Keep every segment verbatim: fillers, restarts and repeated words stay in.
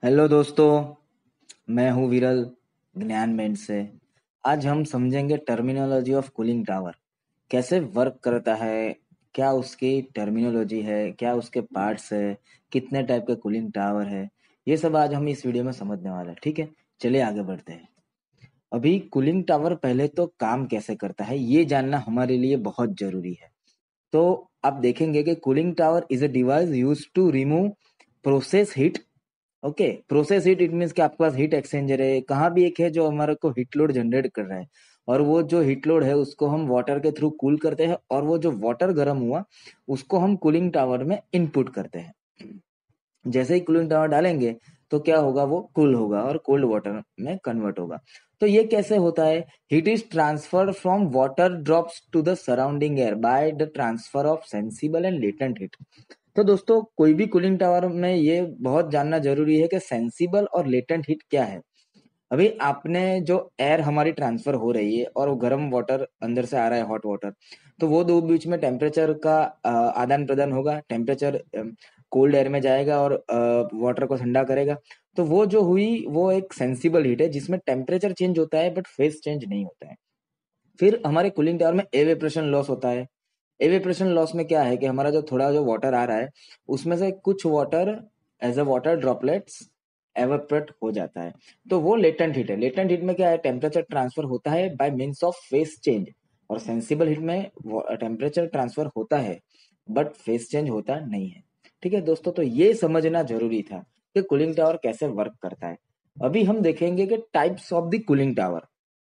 Hello दोस्तों, मैं हूँ विरल ज्ञान बैंड से। आज हम समझेंगे टर्मिनोलॉजी ऑफ कूलिंग टावर, कैसे वर्क करता है, क्या उसकी टर्मिनोलॉजी है, क्या उसके पार्ट्स है, कितने टाइप के कूलिंग टावर है। ये सब आज हम इस वीडियो में समझने वाले हैं। ठीक है, चलिए आगे बढ़ते हैं। अभी कूलिंग टावर पहले तो काम कैसे करता है ये जानना हमारे लिए बहुत जरूरी है। तो आप देखेंगे कि cooling tower is a device use to remove process heat. Okay, process heat it means कि आपके पास हीट एक्सचेंजर है, कहाँ भी एक है जो हमारे को हीट लोड जनरेट कर रहा है, और वो जो हीट लोड है उसको हम वाटर के थ्रू कूल करते हैं, और वो जो वाटर गर्म हुआ उसको हम कूलिंग टावर में इनपुट करते हैं। जैसे ही कूलिंग टावर डालेंगे तो क्या होगा, वो कूल होगा और कोल्ड वाटर में कन्वर्ट होगा। तो ये कैसे होता है? Heat is transferred from water drops to the surrounding air by the transfer of sensible and latent heat. तो दोस्तों, कोई भी कूलिंग टावर में ये बहुत जानना जरूरी है कि सेंसिबल और लेटेंट हीट क्या है। अभी आपने जो एयर हमारी ट्रांसफर हो रही है और वो गर्म वाटर अंदर से आ रहा है, हॉट वाटर, तो वो दो बीच में टेम्परेचर का आदान प्रदान होगा। टेम्परेचर कोल्ड एयर में जाएगा और वाटर को ठंडा करेगा। तो वो जो हुई वो एक सेंसिबल हीट है जिसमें टेम्परेचर चेंज होता है बट फेज चेंज नहीं होता है। फिर हमारे कूलिंग टावर में एवेपोरेशन लॉस होता है। एवेपोरेशन लॉस में क्या है कि हमारा जो थोड़ा जो वाटर आ रहा है उसमें से कुछ water as a water droplets evaporate हो जाता है। तो वो लेटेंट हीट है। लेटेंट हीट में क्या है, टेम्परेचर ट्रांसफर होता है by means of phase change, और सेंसिबल हीट में टेम्परेचर ट्रांसफर होता है बट फेस चेंज होता नहीं है। ठीक है दोस्तों, तो ये समझना जरूरी था कि कूलिंग टावर कैसे वर्क करता है। अभी हम देखेंगे कि types of the cooling tower.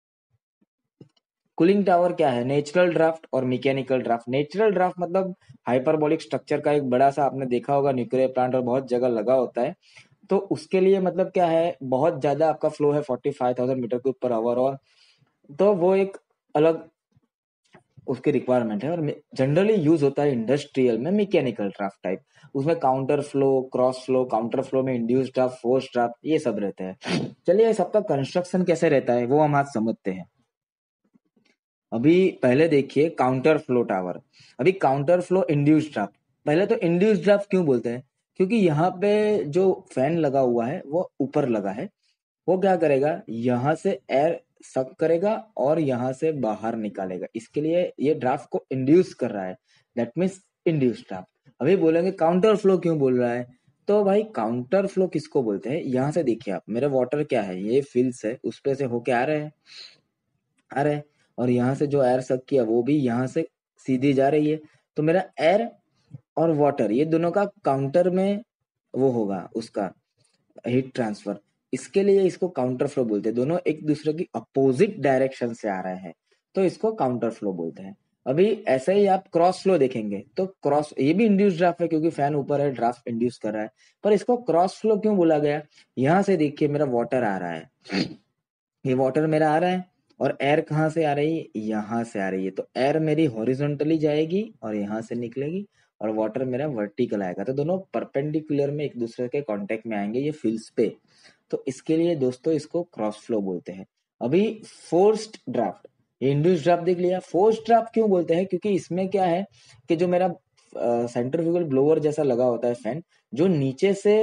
Cooling tower क्या है? नेचुरल ड्राफ्ट और मैकेनिकल ड्राफ्ट। नेचुरल ड्राफ्ट मतलब हाइपरबोलिक स्ट्रक्चर का एक बड़ा सा, आपने देखा होगा न्यूक्लियर प्लांट और बहुत जगह लगा होता है। तो उसके लिए मतलब क्या है, बहुत ज्यादा आपका फ्लो है forty five thousand metre cube per hour, और तो वो एक अलग उसकी रिक्वायरमेंट है। और जनरली यूज होता है इंडस्ट्रियल में मैकेनिकल ड्राफ्ट टाइप। उसमें counter flow, cross flow, counter flow में इंड्यूस ड्राफ्ट, फोर्स ड्राफ्ट, ये सब रहते हैं। चलिए सबका कंस्ट्रक्शन कैसे रहता है वो हम आज समझते हैं। अभी पहले देखिए काउंटर फ्लो टावर। अभी काउंटर फ्लो इंड्यूस्ड ड्राफ्ट। पहले तो इंड्यूस्ड ड्राफ्ट क्यों बोलते हैं? क्योंकि यहाँ पे जो फैन लगा हुआ है वो ऊपर लगा है। वो क्या करेगा, यहाँ से एयर सक करेगा और यहाँ से बाहर निकालेगा। इसके लिए ये ड्राफ्ट को इंड्यूस कर रहा है, दैट मीन्स इंड्यूस्ड ड्राफ्ट। अभी बोलेंगे काउंटर फ्लो क्यों बोल रहा है? तो भाई काउंटर फ्लो किसको बोलते हैं? यहाँ से देखिए आप, मेरा वाटर क्या है, ये फिल्स है, उस पे से होके आ रहे हैं, आ रहे हैं, और यहाँ से जो एयर सक किया वो भी यहाँ से सीधी जा रही है। तो मेरा एयर और वाटर ये दोनों का काउंटर में वो होगा उसका हीट ट्रांसफर। इसके लिए इसको काउंटर फ्लो बोलते हैं। दोनों एक दूसरे की अपोजिट डायरेक्शन से आ रहे हैं, तो इसको काउंटर फ्लो बोलते हैं। अभी ऐसे ही आप क्रॉस फ्लो देखेंगे तो क्रॉस, ये भी इंड्यूस ड्राफ्ट है क्योंकि फैन ऊपर है, ड्राफ्ट इंड्यूस कर रहा है। पर इसको क्रॉस फ्लो क्यों बोला गया? यहाँ से देखिए मेरा वाटर आ रहा है, ये वाटर मेरा आ रहा है, और एयर कहाँ से आ रही है? यहाँ से आ रही है। तो एयर मेरी हॉरिजॉन्टली जाएगी और यहाँ से निकलेगी, और वाटर मेरा वर्टिकल आएगा। तो दोनों परपेंडिकुलर में एक दूसरे के कांटेक्ट में आएंगे ये फिल्स पे। तो इसके लिए दोस्तों इसको क्रॉस फ्लो बोलते हैं। अभी फोर्स्ड ड्राफ्ट, ये इंड्यूस्ड ड्राफ्ट देख लिया। फोर्स्ड ड्राफ्ट क्यों बोलते हैं? क्योंकि इसमें क्या है कि जो मेरा सेंट्रीफ्यूगल ब्लोअर जैसा लगा होता है फैन, जो नीचे से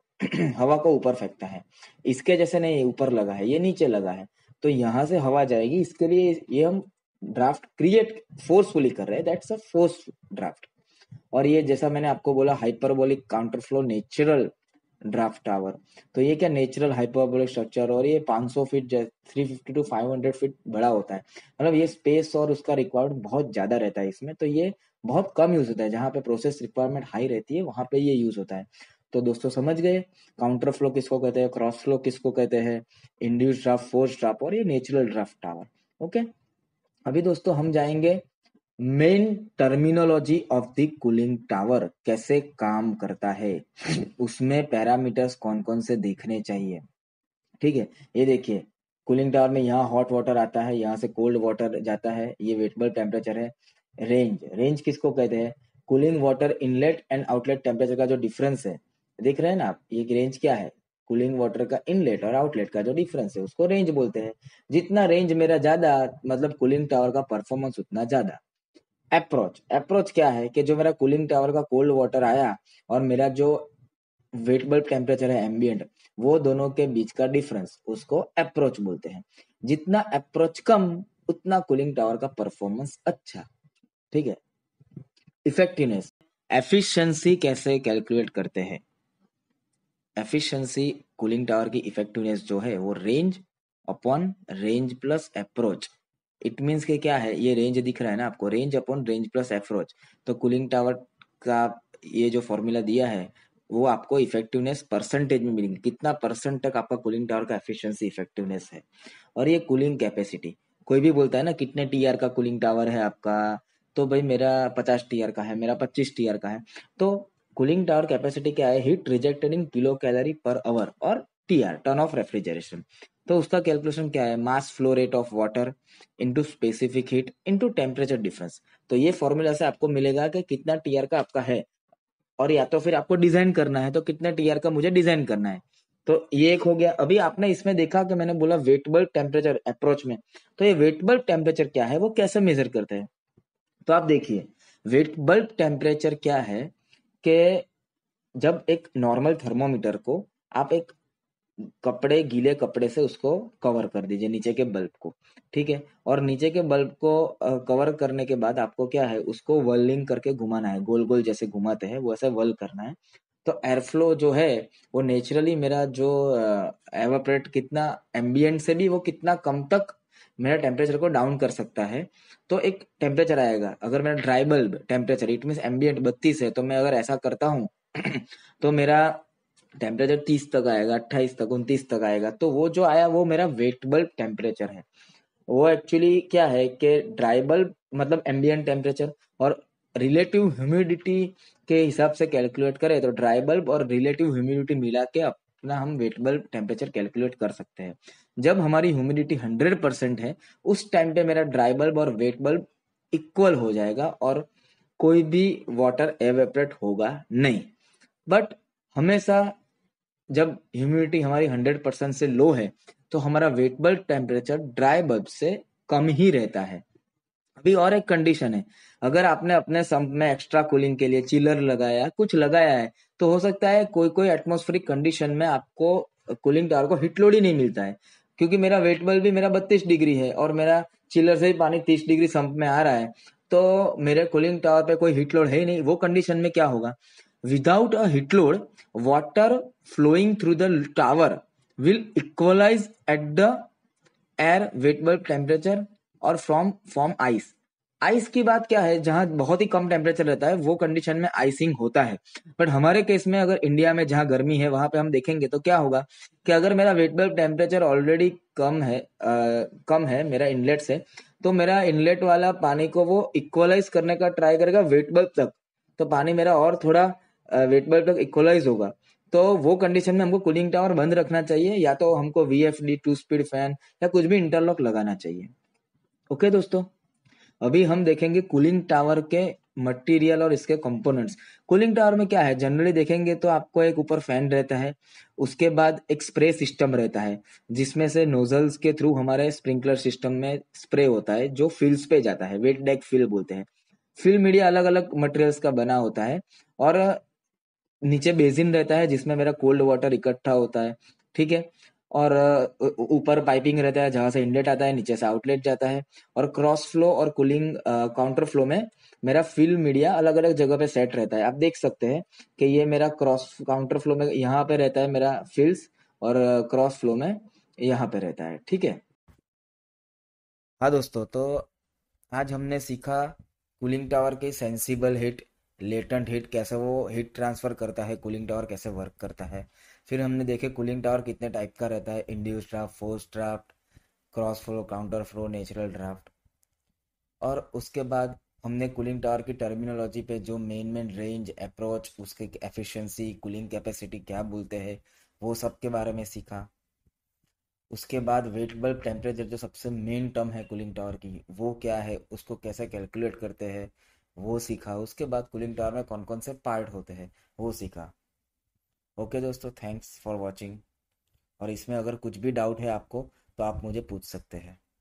हवा को ऊपर फेंकता है, इसके जैसे नहीं ऊपर लगा है, ये नीचे लगा है। तो यहाँ से हवा जाएगी, इसके लिए ये हम ड्राफ्ट क्रिएट फोर्सफुली कर रहे हैं, दैट्स अ फोर्स ड्राफ्ट। और ये जैसा मैंने आपको बोला hyperbolic counter flow natural draft tower. तो ये क्या नेचुरल हाइपरबोलिक स्ट्रक्चर, और ये पाँच सौ feet three fifty to five hundred feet बड़ा होता है। मतलब ये स्पेस और उसका रिक्वायरमेंट बहुत ज्यादा रहता है इसमें। तो ये बहुत कम यूज होता है, जहाँ पे प्रोसेस रिक्वायरमेंट हाई रहती है वहां पे ये यूज होता है। तो दोस्तों समझ गए काउंटर फ्लो किसको कहते हैं, क्रॉस फ्लो किसको कहते हैं, इंड्यूस ड्राफ्ट, फोर्स ड्राफ्ट, और ये नेचुरल ड्राफ्ट टावर। ओके, अभी दोस्तों हम जाएंगे main terminology of the cooling tower, कैसे काम करता है, उसमें पैरामीटर्स कौन कौन से देखने चाहिए। ठीक है, ये देखिए कूलिंग टावर में यहाँ हॉट वाटर आता है, यहाँ से कोल्ड वाटर जाता है, ये वेटेबल टेम्परेचर है। रेंज, रेंज किसको कहते हैं? Cooling water inlet and outlet temperature का जो डिफरेंस है, देख रहे हैं ना आप, ये रेंज क्या है? कूलिंग वाटर का इनलेट और आउटलेट का जो डिफरेंस है उसको रेंज बोलते हैं। जितना रेंज मेरा ज्यादा, मतलब कूलिंग टावर का परफॉर्मेंस उतना ज्यादा। अप्रोच, अप्रोच क्या है कि जो मेरा कूलिंग टावर का कोल्ड वाटर आया और मेरा जो वेट बल्ब टेम्परेचर है एम्बियंट, वो दोनों के बीच का डिफरेंस उसको अप्रोच बोलते हैं। जितना अप्रोच कम उतना कूलिंग टावर का परफॉर्मेंस अच्छा। ठीक है। इफेक्टिवनेस, एफिशिएंसी कैसे कैलकुलेट करते हैं? एफिशिएंसी कूलिंग टावर की इफेक्टिवनेस जो है वो range upon range plus approach. It means के क्या है, ये रेंज दिख रहा है ना आपको, range upon range plus approach. तो कूलिंग टावर का ये जो फॉर्मूला दिया है वो आपको इफेक्टिवनेस परसेंटेज में मिलेंगे, कितना परसेंट तक आपका कूलिंग टावर का एफिशिएंसी इफेक्टिवनेस है। और ये कूलिंग कैपेसिटी, कोई भी बोलता है ना कितने टीआर का कूलिंग टावर है आपका, तो भाई मेरा पचास टीआर का है, मेरा पच्चीस टीआर का है। तो कूलिंग टावर कैपेसिटी क्या है, heat rejected in kilo calorie per hour और टीआर, टर्न ऑफ रेफ्रिजरेशन। तो उसका कैलकुलेशन क्या है, mass flow rate of water into specific heat into temperature difference. तो ये फॉर्मूला से आपको मिलेगा कि कितना टीआर का आपका है, और या तो फिर आपको डिजाइन करना है तो कितने टीआर का मुझे डिजाइन करना है। तो ये एक हो गया। अभी आपने इसमें देखा कि मैंने बोला वेट बल्ब टेम्परेचर अप्रोच में, तो ये वेट बल्ब टेम्परेचर क्या है, वो कैसे मेजर करते हैं? तो आप देखिए, वेट बल्ब टेम्परेचर क्या है कि जब एक नॉर्मल थर्मोमीटर को आप एक कपड़े गीले कपड़े से उसको कवर कर दीजिए, नीचे के बल्ब को। ठीक है। और नीचे के बल्ब को कवर करने के बाद आपको क्या है, उसको वर्लिंग करके घुमाना है, गोल गोल जैसे घुमाते हैं वैसे वर्ल करना है। तो एयर फ्लो जो है वो नेचुरली मेरा जो एवापोरेट कितना एम्बियंट से भी वो कितना कम तक मेरा टेम्परेचर को डाउन कर सकता है। तो एक टेम्परेचर आएगा। अगर मेरा dry bulb temperature it mean ambient बत्तीस है, तो मैं अगर ऐसा करता हूँ तो मेरा टेम्परेचर तीस तक आएगा, अट्ठाईस तक, उनतीस तक आएगा। तो वो जो आया वो मेरा वेट बल्ब टेम्परेचर है। वो एक्चुअली क्या है कि ड्राई बल्ब मतलब एम्बियंट टेम्परेचर, और रिलेटिव ह्यूमिडिटी के हिसाब से कैलकुलेट करें तो ड्राई बल्ब और रिलेटिव ह्यूमिडिटी मिला के अपना हम वेट बल्ब टेम्परेचर कैलकुलेट कर सकते हैं। जब हमारी ह्यूमिडिटी हंड्रेड परसेंट है उस टाइम पे मेरा ड्राई बल्ब और वेट बल्ब इक्वल हो जाएगा और कोई भी वाटर एवेपरेट होगा नहीं। बट हमेशा जब ह्यूमिडिटी हमारी हंड्रेड परसेंट से लो है तो हमारा wet bulb temperature dry bulb से कम ही रहता है। अभी और एक कंडीशन है, अगर आपने अपने सम्प में एक्स्ट्रा कूलिंग के लिए चिलर लगाया, कुछ लगाया है, तो हो सकता है कोई कोई एटमॉस्फेरिक कंडीशन में आपको कूलिंग टावर को हिट लोड ही नहीं मिलता है। क्योंकि मेरा वेट बल्ब भी मेरा बत्तीस डिग्री है और मेरा चिलर से ही पानी तीस डिग्री सम्प में आ रहा है, तो मेरे कूलिंग टावर पे कोई हिट लोड है ही नहीं। वो कंडीशन में क्या होगा, without a heat load water flowing through the tower will equalize at the air wet bulb temperature और फ्रॉम फॉर्म आइस। आइस की बात क्या है, जहां बहुत ही कम टेम्परेचर रहता है वो कंडीशन में आइसिंग होता है। बट हमारे केस में अगर इंडिया में जहां गर्मी है वहां पे हम देखेंगे तो क्या होगा कि अगर मेरा वेट बल्ब टेम्परेचर ऑलरेडी कम है आ, कम है मेरा इनलेट से, तो मेरा इनलेट वाला पानी को वो इक्वलाइज करने का ट्राई करेगा वेट बल्ब तक। तो पानी मेरा और थोड़ा वेट बल्ब तक इक्वलाइज होगा। तो वो कंडीशन में हमको कूलिंग टावर बंद रखना चाहिए, या तो हमको वीएफडी टू स्पीड फैन या कुछ भी इंटरलॉक लगाना चाहिए। ओके दोस्तों, अभी हम देखेंगे कूलिंग टावर के मटेरियल और इसके कंपोनेंट्स। कूलिंग टावर में क्या है, जनरली देखेंगे तो आपको एक ऊपर फैन रहता है, उसके बाद एक स्प्रे सिस्टम रहता है जिसमें से नोजल्स के थ्रू हमारे स्प्रिंकलर सिस्टम में स्प्रे होता है जो फिल्स पे जाता है, वेट डेक फिल बोलते हैं। फिल मीडिया अलग अलग मटेरियल्स का बना होता है, और नीचे बेसिन रहता है जिसमें मेरा कोल्ड वाटर इकट्ठा होता है। ठीक है। और ऊपर पाइपिंग रहता है जहां से इनलेट आता है, नीचे से आउटलेट जाता है। और क्रॉस फ्लो और कूलिंग काउंटर फ्लो में मेरा फिल मीडिया अलग अलग जगह पे सेट रहता है। आप देख सकते हैं कि ये मेरा क्रॉस काउंटर फ्लो में यहाँ पे रहता है मेरा फिल्स, और क्रॉस फ्लो में यहाँ पे रहता है। ठीक है। हाँ दोस्तों, तो आज हमने सीखा कूलिंग टावर की सेंसिबल हीट, लेटेंट हीट, कैसे वो हीट ट्रांसफर करता है, कूलिंग टावर कैसे वर्क करता है। फिर हमने देखे कूलिंग टावर कितने टाइप का रहता है, induce draft, force draft, cross flow, counter flow, natural draft. और उसके बाद हमने कूलिंग टावर की टर्मिनोलॉजी पे जो मेन मेन रेंज, अप्रोच, उसके एफिशिएंसी, कूलिंग कैपेसिटी क्या बोलते हैं, वो सब के बारे में सीखा। उसके बाद वेट बल्ब टेम्परेचर जो सबसे मेन टर्म है कूलिंग टावर की, वो क्या है, उसको कैसे कैलकुलेट करते हैं, वो सीखा। उसके बाद कूलिंग टावर में कौन कौन से पार्ट होते हैं वो सीखा। ओके दोस्तों, थैंक्स फॉर वॉचिंग। और इसमें अगर कुछ भी डाउट है आपको तो आप मुझे पूछ सकते हैं।